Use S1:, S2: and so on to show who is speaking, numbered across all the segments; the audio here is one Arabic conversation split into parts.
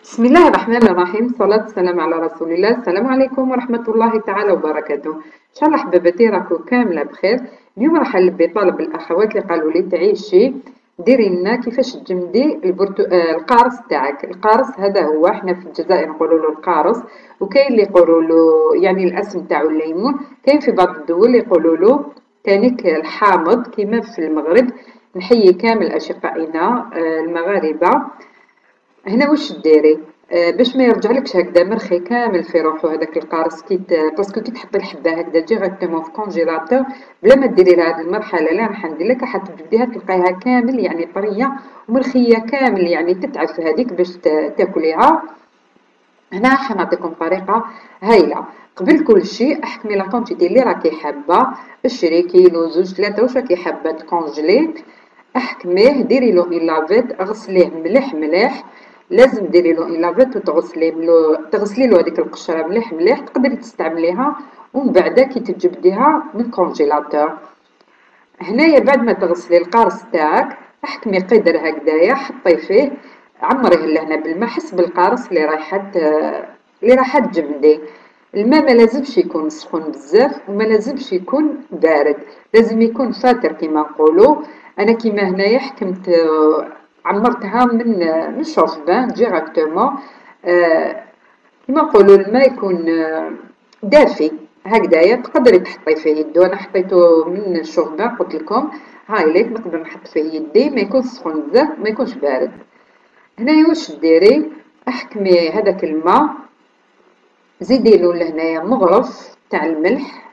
S1: بسم الله الرحمن الرحيم، صلاة والسلام على رسول الله. السلام عليكم ورحمة الله تعالى وبركاته. إن شاء الله حباباتي راكو كاملة بخير. اليوم راح نلبي طلب الأخوات اللي قالوا لي تعيشي ديري لنا كيفاش تجمدي القارص تاعك. القارص هذا هو احنا في الجزائر نقولوا له القارص، وكاين اللي يقولوا له يعني الاسم تاعو الليمون، كاين في بعض الدول يقولوا له كانك الحامض كيما في المغرب. نحيي كامل أشقائنا المغاربة. هنا واش ديري باش ما يرجعلكش هكذا مرخي كامل في روحو هذاك القارص باسكو كي تحطي الحبه هكذا ديريكتومون في كونجيلاتور بلا ما ديري لها هذه المرحله اللي راح ندير لك، حتبديها تلقايها كامل يعني طريه ومرخيه كامل، يعني تتعب هذيك باش تاكليها. هنا راح نعطيكم طريقه هايله. قبل كل شيء احكمي لا كونتيتي اللي راكي حابه، اشري كيلو زوج ثلاثه واش راكي حابه تكونجلي، احكميه ديري له لافيت، غسليه مليح مليح. لازم ديري له لافيت تغسلي له هذيك القشره مليح مليح، تقدري تستعمليها ومن بعد كي تجبديها من الكونجيلاتور. هنايا بعد ما تغسلي القارص تاعك احكمي قدر هكذايا حطي فيه، عمريه لهنا بالماء حسب القارص اللي راح تجمدي. الماء ما لازمش يكون سخون بزاف وما لازمش يكون بارد، لازم يكون فاتر كما نقولوا. انا كيما هنايا حكمت عمرتها من شوفبان ديريكتومون، كيما نقولوا الماء يكون دافي هكذايا، تقدري تحطي فيه يدو. انا حطيته من الشوفبان قلت لكم هاي ليك نقدر نحط فيه يدي، ما يكونش سخون بزاف ما يكونش بارد. هنايا واش ديري، احكمي هذاك الماء زيدي له لهنايا مغرف تاع الملح،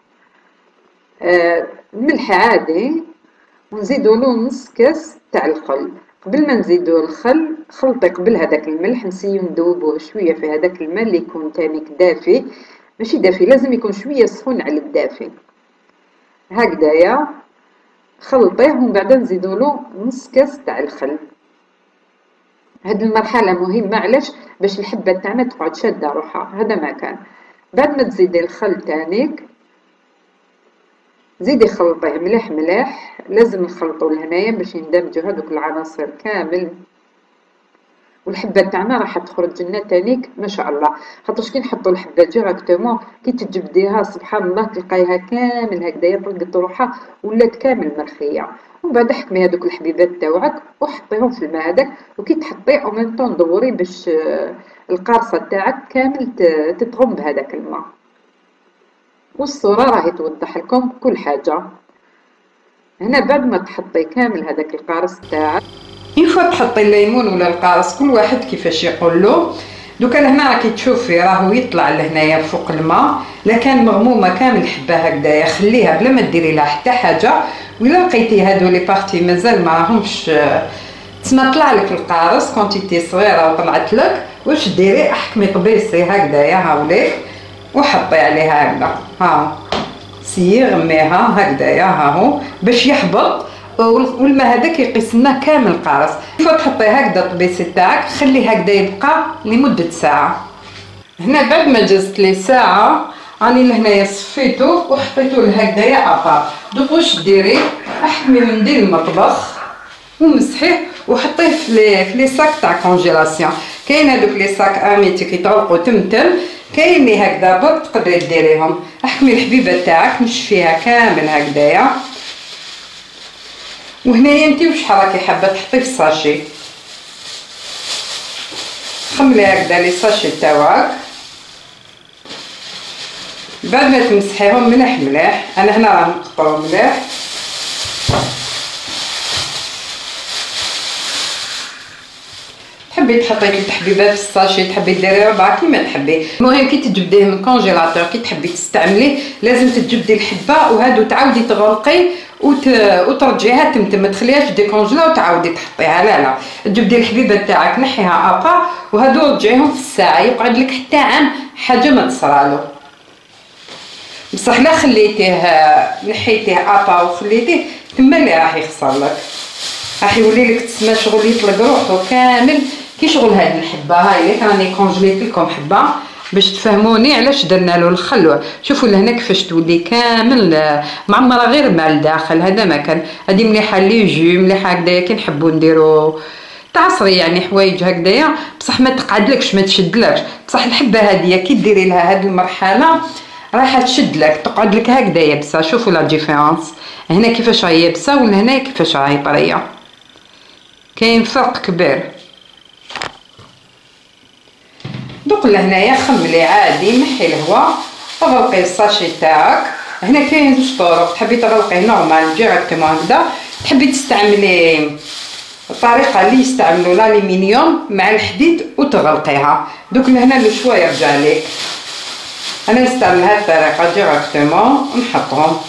S1: ملح عادي، ونزيدو له نص كاس تاع الخل. قبل ما نزيدو الخل خلطي قبل هذاك الملح، نسيو ندوبوه شويه في هذاك الماء اللي يكون تانيك دافي، ماشي دافي لازم يكون شويه سخون على الدافي هكذايا. خلطيه ومن بعد نزيدو له نص كاس تاع الخل. هاد المرحله مهمه، علاش؟ باش الحبه تاعنا تقعد شاده روحها، هذا ما كان. بعد ما تزيدي الخل تانيك زيدي خلطيه مليح مليح، لازم نخلطو لهنايا باش يندمجوا هذوك العناصر كامل، والحبه تاعنا راح تخرج لنا تانيك ما شاء الله. خاطرش كي نحطوا الحبه ديريكتومون كي تجبديها سبحان الله تلقايها كامل هكذايا طلقت روحها ولات كامل مرخيه. ومن بعد حكمي هذوك الحبيبات تاوعك وحطيهم في الماء هذاك، وكي تحطيه او ميم طون دوري باش القارصه تاعك كامل تتغم بهذاك الماء. والصورة راهي توضح لكم كل حاجة. هنا بعد ما تحطي كامل هذاك القارص تاعك، ينفع تحطي الليمون ولا القارص كل واحد كيفاش يقول له. دوكا لهنا راكي تشوفي راهو يطلع لهنايا فوق الماء، لكان مغمومه كامل الحبه هكذايا خليها بلا ما ديري لها حتى حاجه. ولا لقيتي هادو لي بارتي مازال ما راهمش تسمى طلع لك القارص كونتيتي صغيره وطلعت لك، واش ديري احكمي طبيسي هكذايا هاوليك وحطي عليها هكذا، ها سيي غميها هكذايا هاهو باش يحبط، والماء هذاك يقيس لنا كامل القارص. تحطيه هكذا الطبيسي تاعك خليه هكذا يبقى لمده ساعه. هنا بعد ما جازت لي ساعه راني لهنايا صفيته وحطيته لهكذايا ابار. دوك واش ديري، احكمي منديل المطبخ ومسحيه وحطيه في لي ساك تاع كونجيلاسيون. كاين هذوك لي ساك اميتي كيطرقوا تمتم، كاين لي هكذا برك تقدري ديريهم. احكمي الحبيبه تاعك نشفيها كامل هكذايا. وهنايا انتي واش راكي حابه تحطي في الساشي، خملي هكذا لي ساشي تاوعك. بعد ما تمسحيهم مليح مليح، انا هنا راه مقطعو مليح. تحبي تحطي 3 حبيبات في الساشي، تحبي ديري 4 كيما تحبي. المهم كي تجبديه من الكونجيلاتور كي تحبي تستعمليه لازم تجبدي الحبه وهادو تعاودي تغلقي وترجعيها تمتم، ما تخليهاش ديكونجلا وتعاودي تحطيها، لا تجبدي الحبيبه تاعك نحيها ابا وهادو رجعيهم في الساعه، يقعد لك حتى عام حاجه ما تصرالو. بصح لا خليتيه نحيتيه ابا وخليتيه تما اللي راح يخسر لك، راح يولي لك تسمى شغل يطلق روحو كامل كي شغل هاد الحبه. هاي ليك راني كونجليت لكم حبه باش تفهموني علاش درنا له الخل. شوفوا لهنا كيفاش تولي كامل معمره غير ماء لداخل، هذا ما كان. هذه مليحه لي جو مليحه هكذايا كي نحبوا نديرو تعصري يعني حوايج هكذايا بصح ما تقعدلكش ما تشدلكش. بصح الحبه هذه كي ديري لها هذه المرحله راح تشد لك تقعد لك هكذا يابسه. شوفوا لا ديفيرونس هنا كيفاش راهي يابسه وهنا كيفاش راهي طريه، كاين فرق كبير. دوك لهنايا خملي عادي، نحي الهواء، غلقي الساشي تاعك. هنا كاين زوج طرق، تحبي تغلقيه نورمال ديريكتومون هكذا، تحبي تستعملي الطريقه اللي يستعملوا الالومنيوم مع الحديد وتغلقيها. دوك لهنا لو شوا يرجع لك. انا نستعمل هاد الطريقه ديريكتومون نحطهم،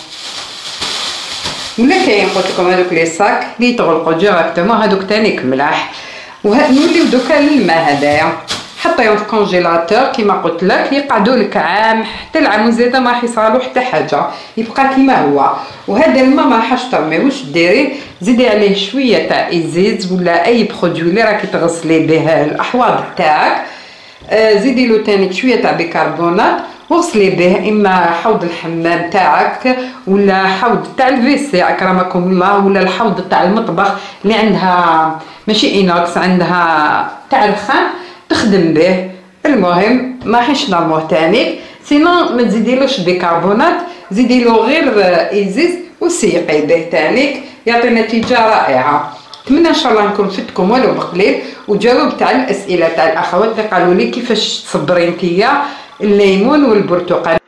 S1: ولا كاين قلت لكم هذوك لي صاك اللي تغلقوا ديريكتومون هذوك تانيك ملاح. ونوليو دوكا للماء هذايا حطيهم في كونجيلاتور كيما قلت لك، يقعدوا لك عام حتى العام وزياده ما راح يصرالو حتى حاجه، يبقى كيما هو. وهذا الماء ما راحش ترميوش، ديري زيدي عليه شويه تاع ازيز ولا اي برودوي اللي راكي تغسلي به الاحواض تاعك، زيدي له تاني شويه تاع بيكربونات وغسلي به، اما حوض الحمام تاعك ولا حوض تاع الفيسي اكرمكم الله، ولا الحوض تاع المطبخ اللي عندها ماشي انوكس عندها تاع الرخام تخدم به. المهم ما حيش نرموه تاني، سينو ما تزيديلوش بيكربونات، زيديلو غير ازيز وسيقي به تانيك، يعطي نتيجه رائعه. نتمنى ان شاء الله نكون فدتكم ولو بقليل، وجاوبت على الاسئله تاع الاخوات اللي قالوا لي كيفاش تصبري نتيا الليمون والبرتقال.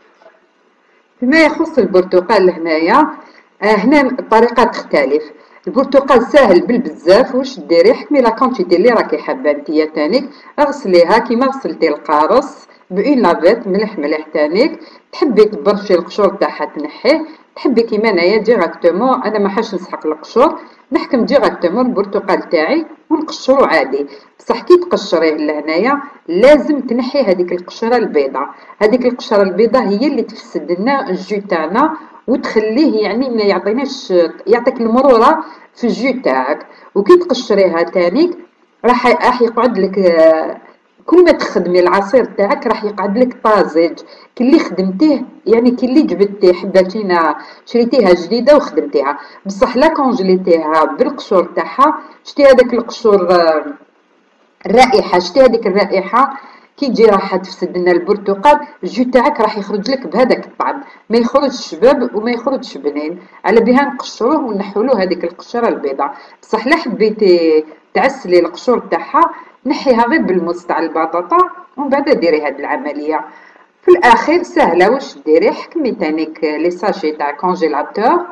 S1: فيما يخص البرتقال هنايا هنا الطريقه تختلف. البرتقال ساهل بالبزاف، واش ديري حكمي لا كونتيتي اللي راكي حابه نتيا تانيك، اغسليها كيما غسلتي القارص بأون لافيت مليح تانيك. تحبي تبرشي القشور تاعها تنحيه، تحبي كيما انايا ديريكتومون انا ما حاش نسحق القشور، نحكم ديريكتومون البرتقال تاعي ونقشرو عادي. بصح كي تقشريه لهنايا لازم تنحي هذيك القشره البيضاء، هذيك القشره البيضاء هي اللي تفسد لنا الجو تاعنا وتخليه يعني ما يعطيناش، يعطيك المروره في الجو تاعك. وكي تقشريها تانيك راح يقعد لك كل ما تخدمي العصير تاعك راح يقعد لك طازج، كي اللي خدمتيه يعني كي اللي جبدتيه حباتينا شريتيها جديده وخدمتيها. بصح لا كونجليتيها بالقشور تاعها، شتي هذاك القشور الرائحه، شتي هذيك الرائحه كي تجي راح تفسد لنا البرتقال، الجو تاعك راح يخرج لك بهذاك الطعم، ما يخرجش شباب وما يخرجش بنين. على بها نقشروه ونحولوه هذيك القشره البيضاء. بصح لا حبيتي تعسلي القشور تاعها نحيها غير بالموس تاع البطاطا ومن بعد ديري هاد العمليه. في الاخير سهله، واش ديري حكمي تانيك لي ساشي تاع كونجيلاتور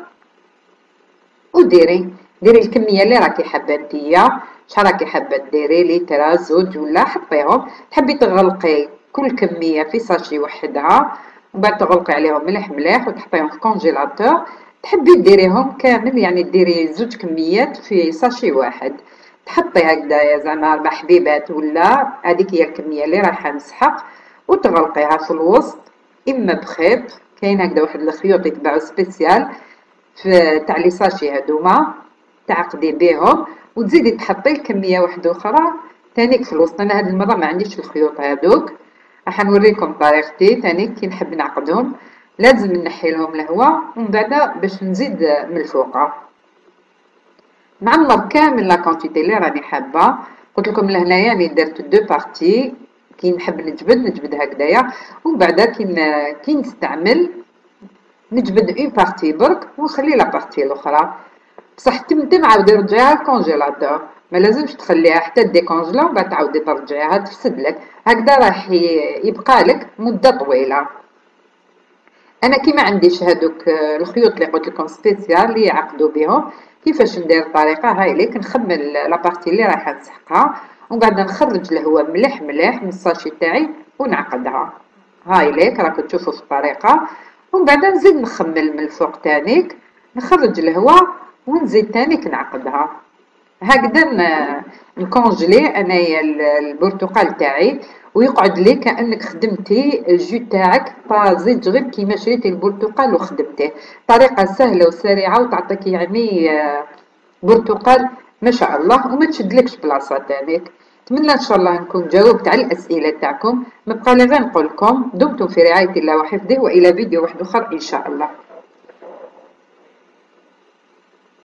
S1: وديري الكميه اللي راكي حابه نتيا، شحال راكي حابه ديري لتر زوج ولا حطيهم. تحبي تغلقي كل كميه في ساشي وحدها ومن بعد تغلقي عليهم مليح وتحطيهم في كونجيلاتور. تحبي ديريهم كامل يعني ديري زوج كميات في ساشي واحد، تحطي هكذايا زعما 4 حبيبات ولا هذيك هي الكميه اللي رايحه نسحق، وتغلقيها في الوسط اما بخيط، كاين هكذا واحد الخيوط يتباعوا سبيسيال في تاع لي ساشي هذوما تعقدي بهم، وتزيدي تحطي الكميه واحده اخرى تانيك في الوسط. انا هذه المره ما عنديش الخيوط هذوك، راح نوريكم طريقتي تانيك كي نحب نعقدهم. لازم نحي لهم الهواء ومن بعد باش نزيد من الفوقه نعمر كامل لا كونتيتي اللي راني حابه. قلت لكم لهنايا راني درت دو بارتي، كي نحب نجبد هكذايا، ومن بعد كي نستعمل نجبد اون بارتي برك ونخلي لا بارتي الاخرى. بصح تمتم عاودي رجعيها للكونجيلاتور، ما لازمش تخليها حتى ديكونجلا ومن بعد تعاودي ترجعيها تفسد لك، هكذا راح يبقى لك مده طويله. انا كي ما عنديش هذوك الخيوط اللي قلت لكم سبيسيال اللي يعقدوا بهم، كيفاش ندير الطريقه هاي ليك نخمل لابارتي اللي رايحه نسحقها ومن بعد نخرج الهواء مليح من الساشي تاعي ونعقدها. هاي ليك راكم تشوفوا في الطريقه، ومن بعد نزيد نخمل من الفوق تانيك، نخرج الهواء ونزيد تانيك نعقدها. هكذا نكونجلي انايا البرتقال تاعي ويقعد لي كانك خدمتي الجو تاعك طازج غير كيما شريتي البرتقال وخدمتيه. طريقه سهله وسريعه وتعطيك يعني برتقال ما شاء الله وما تشدلكش بلاصه تانيك. نتمنى ان شاء الله نكون جاوبت على الاسئله تاعكم. ما بقى لي غير نقول لكم دمتم في رعايه الله وحفظه، والى فيديو واحد اخر ان شاء الله.